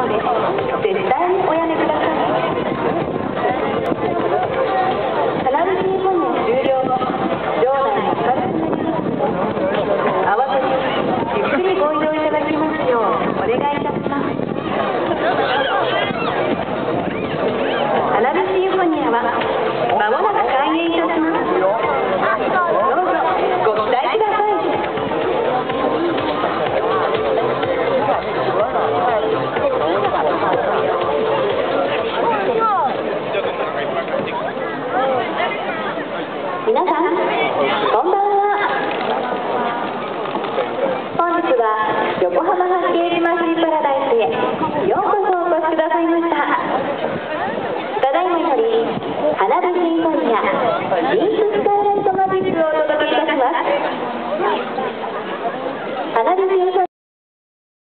ので絶対におやめください。花火シンフォニア終了後、場内が明るくなりますので、慌てずゆっくりご移動いただきますようお願いいたします。花火シンフォニアはまもなく開演いたします。どうぞご期待ください。皆さん、こんばんは。本日は横浜八景島シーパラダイスへようこそ